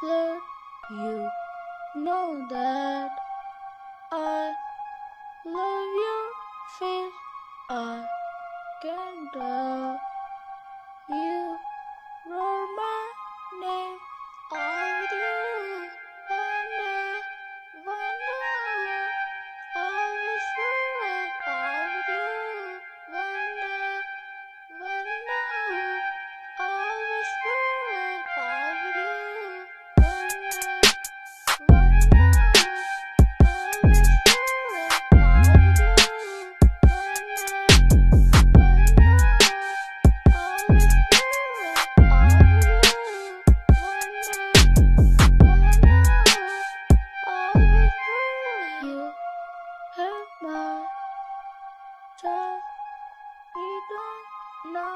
let you know that I love your face. I can tell you roar my name. I with you one day, one day. I wish you were all with you one day, one day. I wish you were all with you one day, one day. I wish you were all with you one day, one day. I wish you were all with you one day, one day. I wish you have my trust. You don't know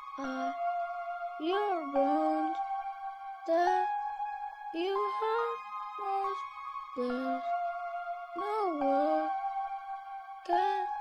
your wounds that you hurt most. There's no word can